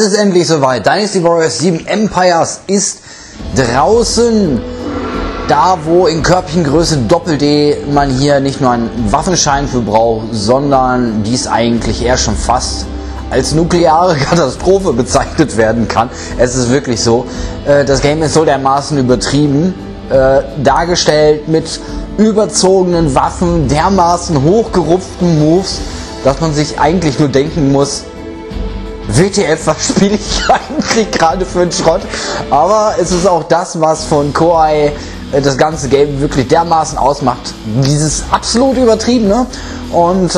ist endlich soweit. Dynasty Warriors 7 Empires ist draußen. Da, wo in Körbchengröße Doppel-D man hier nicht nur einen Waffenschein für braucht, sondern dies eigentlich eher schon fast als nukleare Katastrophe bezeichnet werden kann. Es ist wirklich so. Das Game ist so dermaßen übertrieben dargestellt mit überzogenen Waffen, dermaßen hochgerupften Moves, dass man sich eigentlich nur denken muss, WTF, was spiele ich eigentlich gerade für einen Schrott? Aber es ist auch das, was von Koei das ganze Game wirklich dermaßen ausmacht. Dieses absolut übertriebene. Und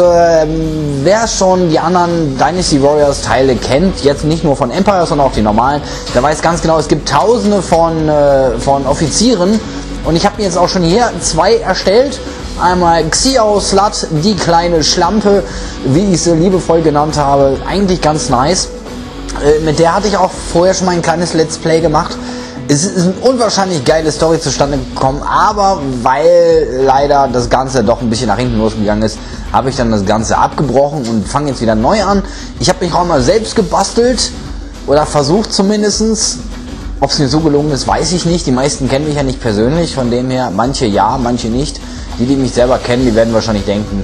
wer schon die anderen Dynasty Warriors Teile kennt, jetzt nicht nur von Empire, sondern auch die normalen, der weiß ganz genau, es gibt tausende von Offizieren. Und ich habe mir jetzt auch schon hier 2 erstellt. Einmal Xiao Slut, die kleine Schlampe, wie ich sie liebevoll genannt habe. Eigentlich ganz nice. Mit der hatte ich auch vorher schon mal ein kleines Let's Play gemacht. Es ist eine unwahrscheinlich geile Story zustande gekommen, aber weil leider das Ganze doch ein bisschen nach hinten losgegangen ist, habe ich dann das Ganze abgebrochen und fange jetzt wieder neu an. Ich habe mich auch mal selbst gebastelt oder versucht zumindest. Ob es mir so gelungen ist, weiß ich nicht. Die meisten kennen mich ja nicht persönlich, von dem her manche ja, manche nicht. Die mich selber kennen, die werden wahrscheinlich denken,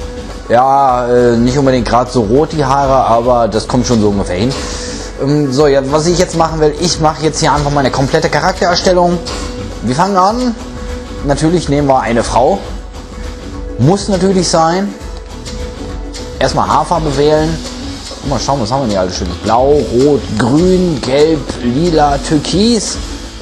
ja, nicht unbedingt gerade so rot die Haare, aber das kommt schon so ungefähr hin. So, ja, was ich jetzt machen will, ich mache jetzt hier einfach meine komplette Charaktererstellung. Wir fangen an. Natürlich nehmen wir eine Frau. Muss natürlich sein. Erstmal Haarfarbe wählen. Mal schauen, was haben wir hier alles schönes. Blau, Rot, Grün, Gelb, Lila, Türkis.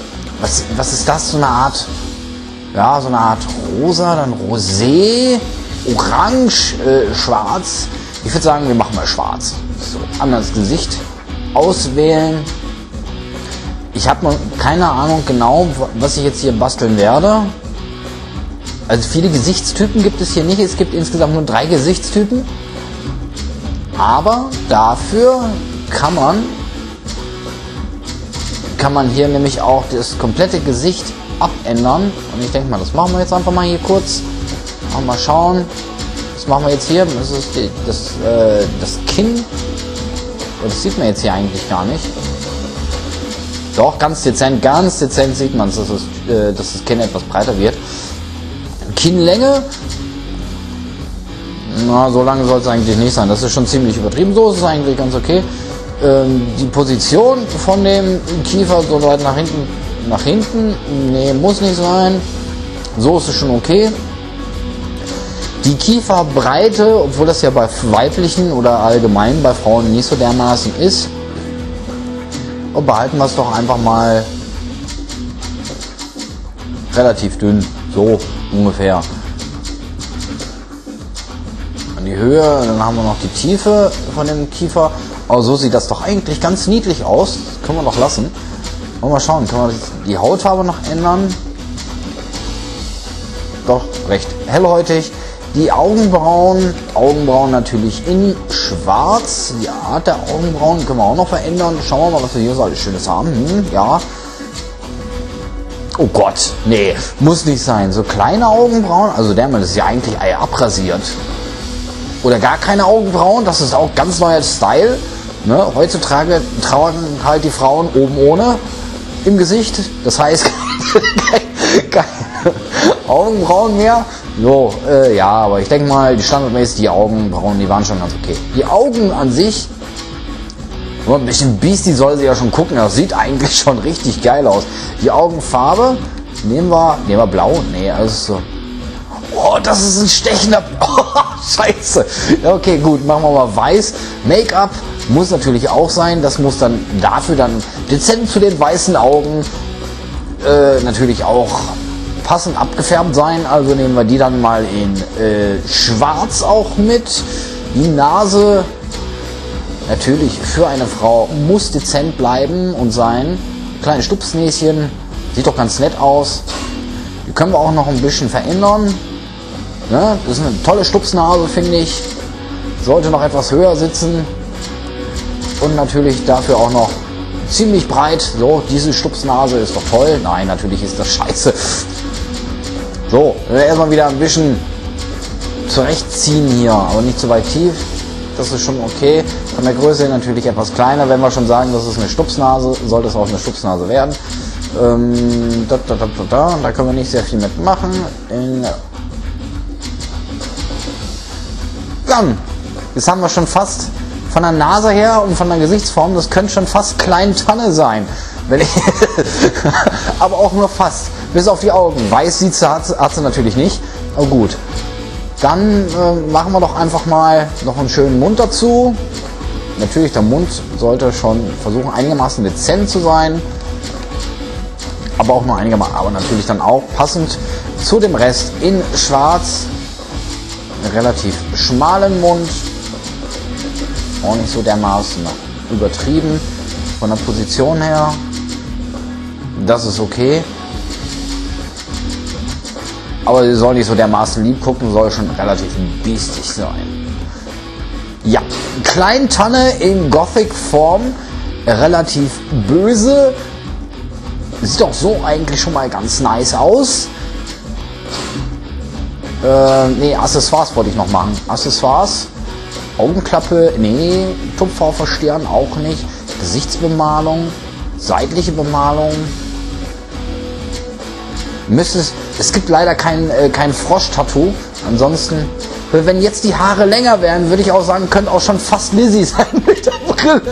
Was ist das? So eine Art, ja, so eine Art Rosa, dann Rosé, Orange, Schwarz. Ich würde sagen, wir machen mal Schwarz. So, anderes Gesicht auswählen. Ich habe noch keine Ahnung genau, was ich jetzt hier basteln werde. Also viele Gesichtstypen gibt es hier nicht. Es gibt insgesamt nur 3 Gesichtstypen. Aber dafür kann man hier nämlich auch das komplette Gesicht abändern. Und ich denke mal, das machen wir jetzt einfach mal hier kurz. Mal schauen. Was machen wir jetzt hier? Das ist das Kinn. Das sieht man jetzt hier eigentlich gar nicht. Doch, ganz dezent sieht man es, dass das Kinn etwas breiter wird. Kinnlänge. Na, so lange soll es eigentlich nicht sein. Das ist schon ziemlich übertrieben. So ist es eigentlich ganz okay. Die Position von dem Kiefer so weit nach hinten. Nee, muss nicht sein. So ist es schon okay. Die Kieferbreite, obwohl das ja bei weiblichen oder allgemein bei Frauen nicht so dermaßen ist, und behalten wir es doch einfach mal relativ dünn. So ungefähr. An die Höhe, dann haben wir noch die Tiefe von dem Kiefer. Aber so sieht das doch eigentlich ganz niedlich aus. Das können wir doch lassen. Mal schauen, können wir die Hautfarbe noch ändern? Doch, recht hellhäutig. Die Augenbrauen natürlich in schwarz. Die Art der Augenbrauen können wir auch noch verändern. Schauen wir mal, was wir hier so alles Schönes haben. Ja. Oh Gott, nee, muss nicht sein. So kleine Augenbrauen, also der Mann ist ja eigentlich abrasiert. Oder gar keine Augenbrauen, das ist auch ganz neuer Style. Ne? Heutzutage tragen halt die Frauen oben ohne im Gesicht. Das heißt, keine Augenbrauen mehr. So, ja, aber ich denke mal, die standardmäßig die Augenbrauen, die waren schon ganz okay. Die Augen an sich, nur ein bisschen Beastie soll sie ja schon gucken, das sieht eigentlich schon richtig geil aus. Die Augenfarbe, nehmen wir blau? Nee, also so. Oh, das ist ein stechender, oh, scheiße. Okay, gut, machen wir mal weiß. Make-up muss natürlich auch sein, das muss dann dafür dann dezent zu den weißen Augen natürlich auch passend abgefärbt sein, also nehmen wir die dann mal in schwarz auch mit. Die Nase natürlich für eine Frau muss dezent bleiben und sein. Kleine Stupsnäschen, sieht doch ganz nett aus. Die können wir auch noch ein bisschen verändern. Ne? Das ist eine tolle Stupsnase, finde ich. Sollte noch etwas höher sitzen. Und natürlich dafür auch noch ziemlich breit. So, diese Stupsnase ist doch toll. Nein, natürlich ist das scheiße. So, erstmal wieder ein bisschen zurechtziehen hier, aber nicht zu weit tief. das ist schon okay. Von der Größe natürlich etwas kleiner. Wenn wir schon sagen, das ist eine Stupsnase, sollte es auch eine Stupsnase werden. Da können wir nicht sehr viel mitmachen. Dann, jetzt haben wir schon fast von der Nase her und von der Gesichtsform, das könnte schon fast Kleintanne sein. Wenn ich aber auch nur fast. Bis auf die Augen. Weiß sieht sie, hat sie natürlich nicht. Oh gut. Dann machen wir doch einfach mal noch einen schönen Mund dazu. Natürlich, der Mund sollte schon versuchen einigermaßen dezent zu sein. Aber auch nur einigermaßen. Aber natürlich dann auch passend zu dem Rest in schwarz. Einen relativ schmalen Mund. Auch nicht so dermaßen übertrieben. Von der Position her. Das ist okay. Aber sie soll nicht so dermaßen lieb gucken, soll schon relativ biestig sein. Ja, Kleintanne in Gothic-Form, relativ böse. Sieht auch so eigentlich schon mal ganz nice aus. Ne, Accessoires wollte ich noch machen. Accessoires, Augenklappe, nee, Tupfer Stirn auch nicht. Gesichtsbemalung, seitliche Bemalung. Es gibt leider kein Frosch-Tattoo. Ansonsten, wenn jetzt die Haare länger wären, würde ich auch sagen, könnte auch schon fast Lizzie sein mit der Brille.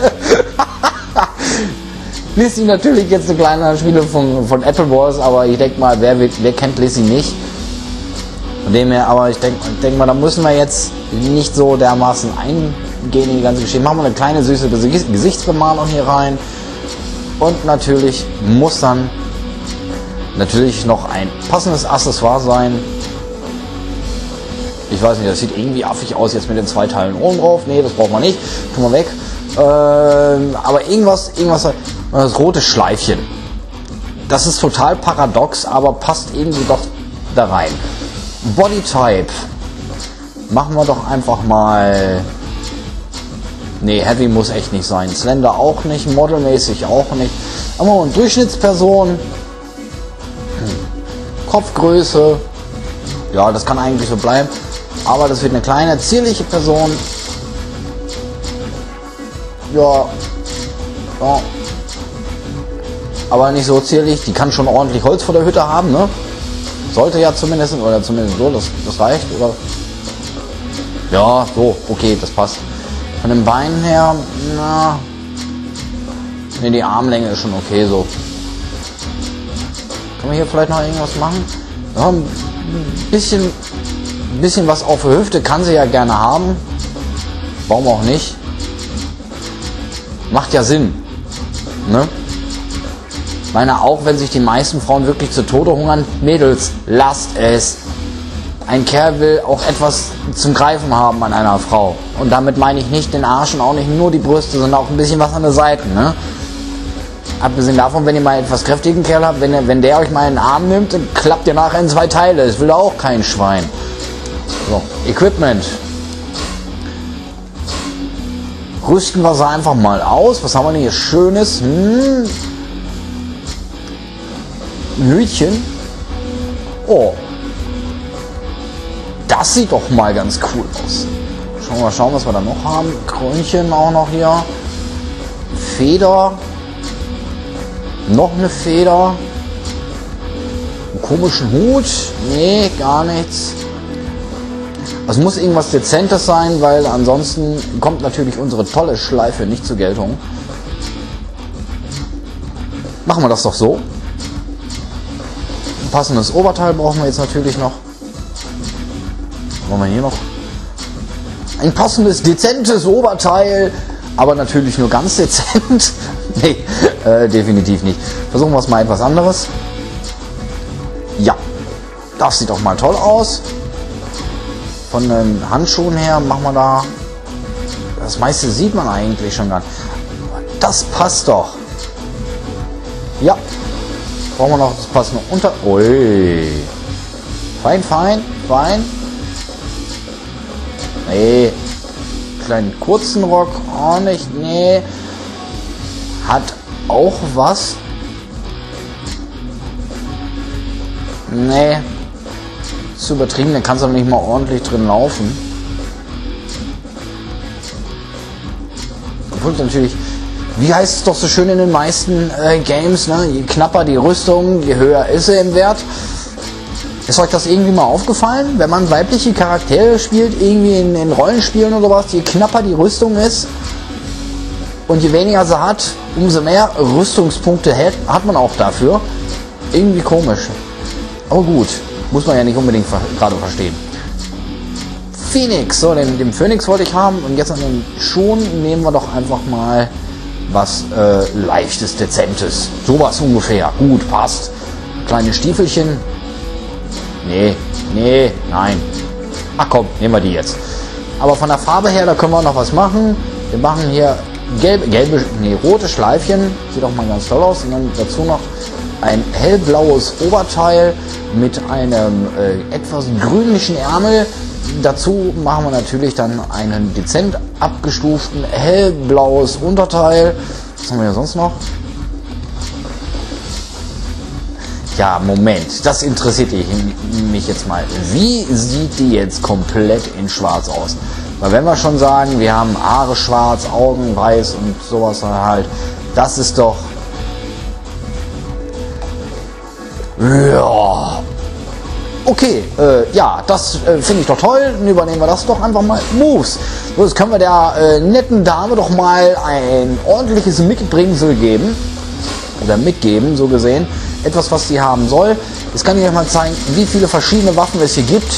Lizzie natürlich jetzt eine kleine Spiele von Apple Wars, aber ich denke mal, wer kennt Lizzie nicht? Von dem her, aber ich denke mal, da müssen wir jetzt nicht so dermaßen eingehen in die ganze Geschichte. Machen wir eine kleine süße Gesichtsbemalung hier rein. Und natürlich muss dann natürlich noch ein passendes Accessoire sein. Ich weiß nicht, das sieht irgendwie affig aus jetzt mit den 2 Teilen oben drauf. Nee, das braucht man nicht. Tun wir weg. Aber irgendwas, das rote Schleifchen. Das ist total paradox, aber passt irgendwie doch da rein. Bodytype. Machen wir doch einfach mal. Nee, Heavy muss echt nicht sein. Slender auch nicht, modelmäßig auch nicht. Aber eine Durchschnittsperson. Kopfgröße. Ja, das kann eigentlich so bleiben. Aber das wird eine kleine, zierliche Person. Ja. Ja. Aber nicht so zierlich. Die kann schon ordentlich Holz vor der Hütte haben, ne? Sollte ja zumindest, oder zumindest so, das reicht, oder? Ja, so, okay, das passt. Von den Beinen her, na. Ne, die Armlänge ist schon okay so. Können wir hier vielleicht noch irgendwas machen? Ja, ein bisschen was auf der Hüfte kann sie ja gerne haben. Warum auch nicht? Macht ja Sinn. Ne? Ich meine, auch wenn sich die meisten Frauen wirklich zu Tode hungern, Mädels, lasst es. Ein Kerl will auch etwas zum Greifen haben an einer Frau. Und damit meine ich nicht den Arsch und auch nicht nur die Brüste, sondern auch ein bisschen was an der Seite. Ne? Abgesehen davon, wenn ihr mal etwas kräftigen Kerl habt, wenn der euch mal in den Arm nimmt, dann klappt ihr nachher in 2 Teile. Das will auch kein Schwein. So, Equipment. Rüsten wir sie einfach mal aus. Was haben wir denn hier Schönes? Ein Hütchen. Oh. Das sieht doch mal ganz cool aus. Schauen, was wir da noch haben. Krönchen auch noch hier. Feder. Noch eine Feder. Einen komischen Hut. Nee, gar nichts. Es muss irgendwas Dezentes sein, weil ansonsten kommt natürlich unsere tolle Schleife nicht zur Geltung. Machen wir das doch so. Ein passendes Oberteil brauchen wir jetzt natürlich noch. Was haben wir hier noch? Ein passendes, dezentes Oberteil, aber natürlich nur ganz dezent. Nee, definitiv nicht. Versuchen wir es mal etwas anderes. Ja, das sieht doch mal toll aus. Von den Handschuhen her machen wir da. Das meiste sieht man eigentlich schon gar nicht. Das passt doch. Ja. Brauchen wir noch das passende Unter... Ui. Fein, fein, fein. Nee. Kleinen kurzen Rock. Auch nicht. Nee. Hat auch was. Nee. Zu übertrieben, dann kannst du nicht mal ordentlich drin laufen. Punkt natürlich, wie heißt es doch so schön in den meisten Games, ne? Je knapper die Rüstung, je höher ist sie im Wert. Ist euch das irgendwie mal aufgefallen? Wenn man weibliche Charaktere spielt, irgendwie in Rollenspielen oder was, je knapper die Rüstung ist und je weniger sie hat, umso mehr Rüstungspunkte hat man auch dafür. Irgendwie komisch. Aber gut, muss man ja nicht unbedingt gerade verstehen. Phoenix, so, den Phoenix wollte ich haben und jetzt an den Schuhen nehmen wir doch einfach mal was leichtes, dezentes. Sowas ungefähr. Gut, passt. Kleine Stiefelchen. Nee, nein. Ach komm, nehmen wir die jetzt. Aber von der Farbe her, da können wir noch was machen. Wir machen hier rote Schleifchen. Sieht doch mal ganz toll aus. Und dann dazu noch ein hellblaues Oberteil mit einem etwas grünlichen Ärmel. Dazu machen wir natürlich dann einen dezent abgestuften hellblaues Unterteil. Was haben wir hier sonst noch? Ja, Moment, das interessiert mich jetzt mal. Wie sieht die jetzt komplett in schwarz aus? Weil wenn wir schon sagen, wir haben Haare schwarz, Augen weiß und sowas halt, das ist doch... Ja... Okay, ja, das finde ich doch toll. Dann übernehmen wir das doch einfach mal. Moves. So, jetzt können wir der netten Dame doch mal ein ordentliches Mitbringsel geben. Oder mitgeben, so gesehen. Etwas, was sie haben soll. Jetzt kann ich euch mal zeigen, wie viele verschiedene Waffen es hier gibt.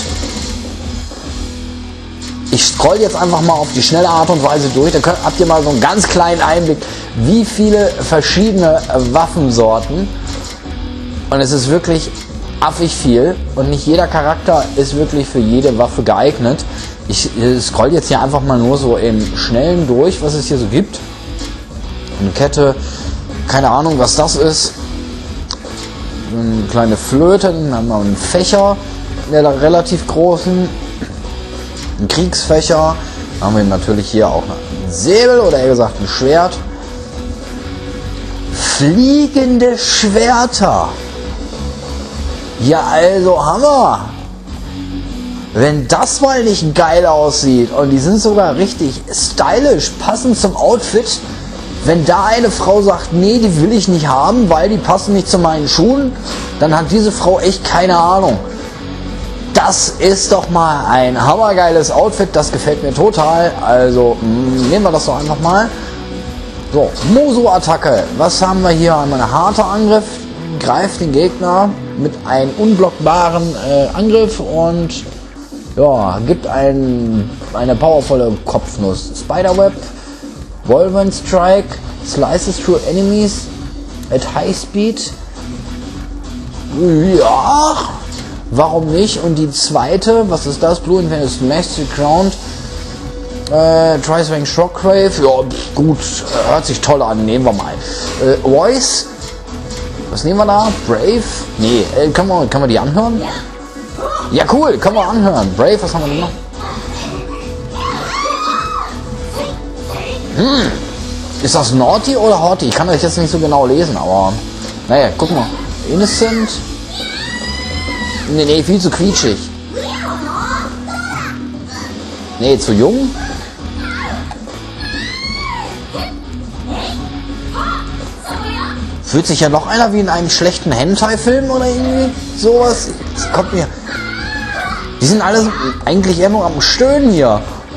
Ich scroll jetzt einfach mal auf die schnelle Art und Weise durch. Da habt ihr mal so einen ganz kleinen Einblick, wie viele verschiedene Waffensorten. Und es ist wirklich affig viel und nicht jeder Charakter ist wirklich für jede Waffe geeignet. Ich scroll jetzt hier einfach mal nur so im Schnellen durch, was es hier so gibt. Eine Kette, keine Ahnung, was das ist. Eine kleine Flöte, dann haben wir einen Fächer, der relativ großen, einen Kriegsfächer. Dann haben wir natürlich hier auch einen Säbel oder eher gesagt ein Schwert. Fliegende Schwerter. Ja, also Hammer! Wenn das mal nicht geil aussieht und die sind sogar richtig stylisch, passend zum Outfit, wenn da eine Frau sagt, nee, die will ich nicht haben, weil die passen nicht zu meinen Schuhen, dann hat diese Frau echt keine Ahnung. Das ist doch mal ein hammergeiles Outfit, das gefällt mir total, also nehmen wir das doch einfach mal. So, Moso-Attacke, was haben wir hier? Einmal ein harter Angriff, greift den Gegner mit einem unblockbaren Angriff und ja, gibt eine powervolle Kopfnuss. Spiderweb, Wolverine Strike, slices through enemies at high speed. Ja, warum nicht? Und die zweite, was ist das? Blue Infinite Master Ground, Tri-Swing Shockwave. Ja, gut, hört sich toll an. Nehmen wir mal. Voice. Was nehmen wir da? Brave? Nee, können wir die anhören? Ja, cool, können wir anhören. Brave, was haben wir denn noch? Ist das Naughty oder Haughty? Ich kann das jetzt nicht so genau lesen, aber... Naja, guck mal. Innocent? Nee, viel zu quietschig. Nee, zu jung? Fühlt sich ja noch einer wie in einem schlechten Hentai-Film oder irgendwie sowas. Das kommt mir... Die sind alle eigentlich eher nur am Stöhnen hier.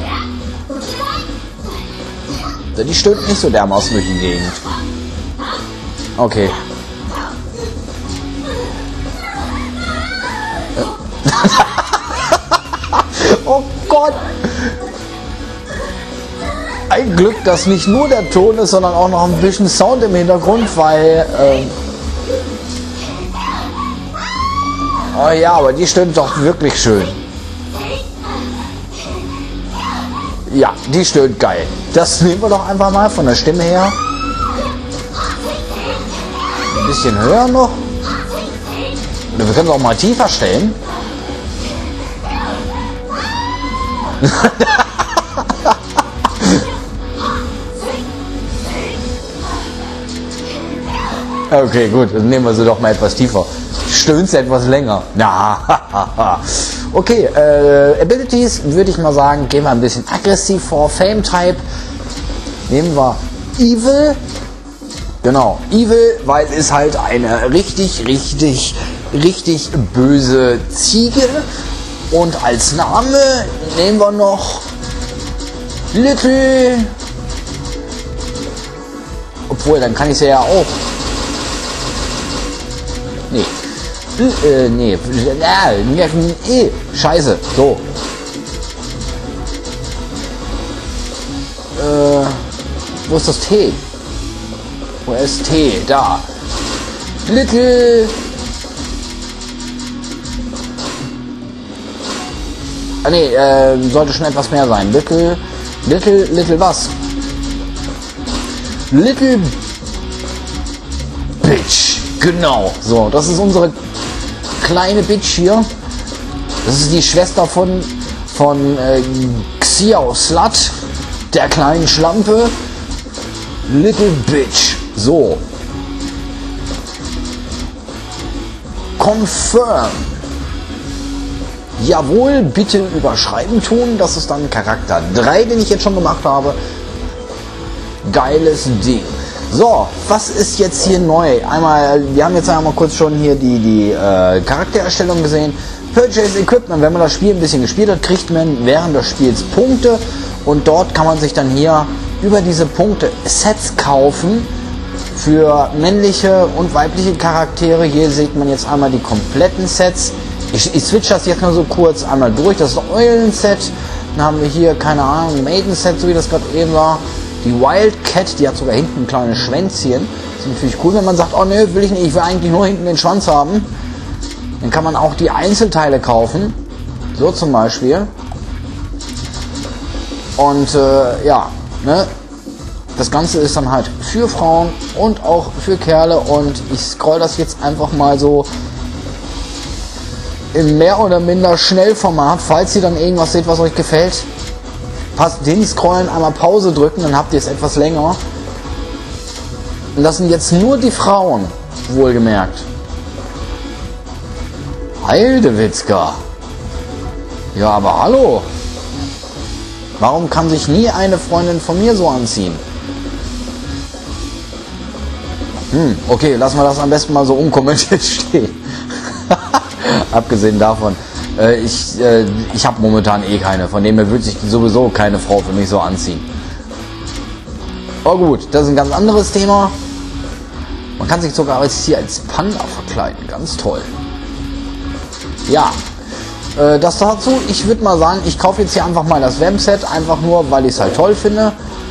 Die stöhnt nicht so dermaßen durch die Gegend. Okay. Oh Gott! Ein Glück, dass nicht nur der Ton ist, sondern auch noch ein bisschen Sound im Hintergrund, weil... oh ja, aber die stöhnt doch wirklich schön. Ja, die stöhnt geil. Das nehmen wir doch einfach mal von der Stimme her. Ein bisschen höher noch. Oder wir können es auch mal tiefer stellen. Okay, gut, dann nehmen wir sie doch mal etwas tiefer. Stöhnt sie etwas länger. Na, okay, Abilities würde ich mal sagen, gehen wir ein bisschen aggressiv vor. Fame Type. Nehmen wir Evil. Genau, Evil, weil es halt eine richtig böse Ziege. Und als Name nehmen wir noch Little. Obwohl, dann kann ich sie ja auch. Nee. Scheiße. So. Wo ist das T? Wo ist T? Da. Little. Ah nee, sollte schon etwas mehr sein. Little was? Little Bitch. Genau. So, das ist unsere kleine Bitch hier. Das ist die Schwester von Xiao Slut, der kleinen Schlampe. Little Bitch. So. Confirm. Jawohl, bitte überschreiben tun. Das ist dann Charakter 3, den ich jetzt schon gemacht habe. Geiles Ding. So, was ist jetzt hier neu? Einmal, wir haben jetzt einmal kurz schon hier die Charaktererstellung gesehen. Purchase Equipment, wenn man das Spiel ein bisschen gespielt hat, kriegt man während des Spiels Punkte und dort kann man sich dann hier über diese Punkte Sets kaufen für männliche und weibliche Charaktere. Hier sieht man jetzt einmal die kompletten Sets. Ich switch das jetzt nur so kurz einmal durch. Das ist ein Eulen-Set. Dann haben wir hier, keine Ahnung, Maiden-Set, so wie das gerade eben war. Die Wildcat, die hat sogar hinten ein kleines Schwänzchen. Das ist natürlich cool, wenn man sagt, oh ne, will ich nicht, ich will eigentlich nur hinten den Schwanz haben. Dann kann man auch die Einzelteile kaufen. So zum Beispiel. Und ja, ne? Das Ganze ist dann halt für Frauen und auch für Kerle. Und ich scroll das jetzt einfach mal so im mehr oder minder Schnellformat, falls ihr dann irgendwas seht, was euch gefällt. Passt hinscrollen, einmal Pause drücken, dann habt ihr es etwas länger. Und das sind jetzt nur die Frauen, wohlgemerkt. Heidewitzka. Ja, aber hallo. Warum kann sich nie eine Freundin von mir so anziehen? Okay, lassen wir das am besten mal so unkommentiert stehen. Abgesehen davon, ich habe momentan eh keine, von dem her würde sich sowieso keine Frau für mich so anziehen. Oh gut, das ist ein ganz anderes Thema. Man kann sich sogar jetzt hier als Panda verkleiden, ganz toll. Ja, das dazu. Ich würde mal sagen, ich kaufe jetzt hier einfach mal das Vamp-Set, einfach nur, weil ich es halt toll finde.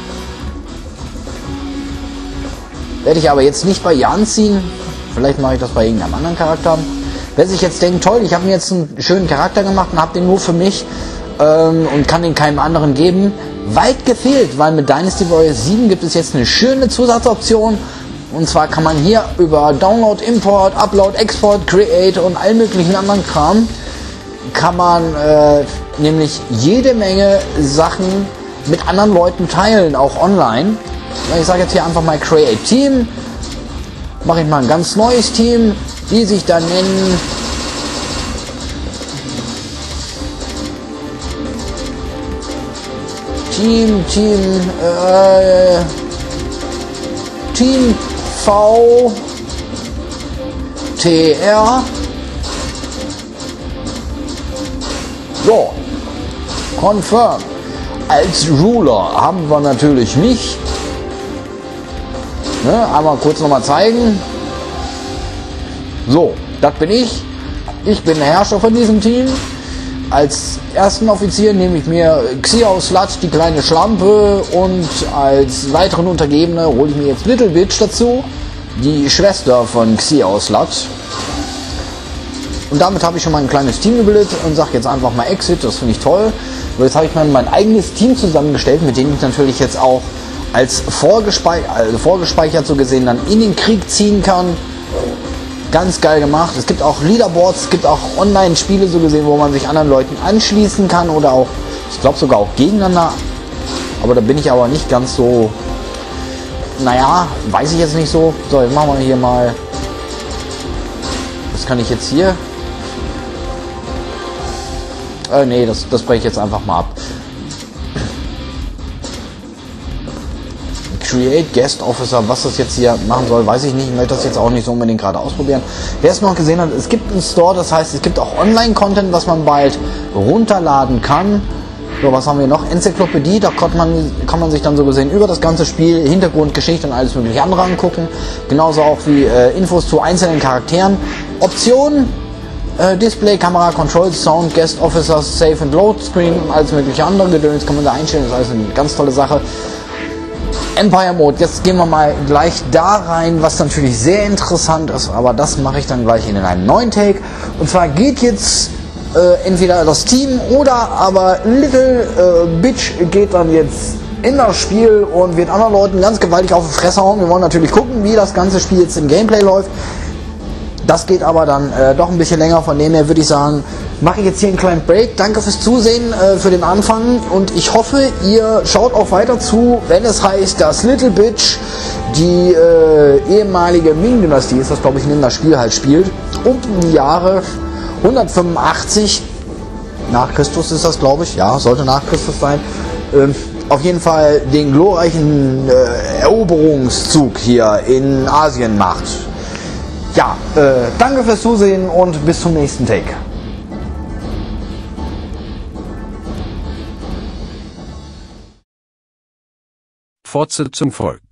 Werde ich aber jetzt nicht bei ihr anziehen. Vielleicht mache ich das bei irgendeinem anderen Charakter. Wer sich jetzt denkt, toll, ich habe mir jetzt einen schönen Charakter gemacht und habe den nur für mich und kann den keinem anderen geben. Weit gefehlt, weil mit Dynasty Warriors 7 gibt es jetzt eine schöne Zusatzoption. Und zwar kann man hier über Download, Import, Upload, Export, Create und allen möglichen anderen Kram kann man nämlich jede Menge Sachen mit anderen Leuten teilen, auch online. Ich sage jetzt hier einfach mal Create Team. Mache ich mal ein ganz neues Team, die sich dann nennen Team VTR. So, confirm. Als Ruler haben wir natürlich mich. Ne, einmal kurz nochmal zeigen. So, das bin ich. Ich bin der Herrscher von diesem Team. Als ersten Offizier nehme ich mir Xiao Slut, die kleine Schlampe, und als weiteren Untergebene hole ich mir jetzt Little Bitch dazu, die Schwester von Xiao Slut. Und damit habe ich schon mal ein kleines Team gebildet und sage jetzt einfach mal Exit, das finde ich toll. Und jetzt habe ich mal mein eigenes Team zusammengestellt, mit dem ich natürlich jetzt auch als vorgespeichert so gesehen dann in den Krieg ziehen kann. Ganz geil gemacht. Es gibt auch Leaderboards, es gibt auch Online-Spiele so gesehen, wo man sich anderen Leuten anschließen kann oder auch, ich glaube sogar auch gegeneinander. Aber da bin ich aber nicht ganz so, naja, weiß ich jetzt nicht so. So, jetzt machen wir hier mal, was kann ich jetzt hier? Nee, das breche ich jetzt einfach mal ab. Create Guest Officer, was das jetzt hier machen soll, weiß ich nicht. Ich möchte das jetzt auch nicht so unbedingt gerade ausprobieren. Wer es noch gesehen hat, es gibt einen Store, das heißt, es gibt auch Online-Content, was man bald runterladen kann. So, was haben wir noch? Enzyklopädie, da kann man sich dann so gesehen über das ganze Spiel, Hintergrund, Geschichte und alles mögliche andere angucken. Genauso auch wie Infos zu einzelnen Charakteren. Optionen, Display, Kamera, Controls, Sound, Guest Officers, Save and Load Screen und alles mögliche andere Gedöns kann man da einstellen. Das ist alles eine ganz tolle Sache. Empire Mode, jetzt gehen wir mal gleich da rein, was natürlich sehr interessant ist, aber das mache ich dann gleich in einem neuen Take. Und zwar geht jetzt entweder das Team oder aber Little Bitch geht dann jetzt in das Spiel und wird anderen Leuten ganz gewaltig auf die Fresse hauen. Wir wollen natürlich gucken, wie das ganze Spiel jetzt im Gameplay läuft. Das geht aber dann doch ein bisschen länger, von dem her würde ich sagen, mache ich jetzt hier einen kleinen Break. Danke fürs Zusehen für den Anfang und ich hoffe, ihr schaut auch weiter zu, wenn es heißt, dass Little Bitch, die ehemalige Ming-Dynastie ist, das glaube ich, in das Spiel halt spielt, um die Jahre 185 nach Christus ist das, glaube ich, ja, sollte nach Christus sein, auf jeden Fall den glorreichen Eroberungszug hier in Asien macht. Ja, danke fürs Zusehen und bis zum nächsten Take. Fortsetzung folgt.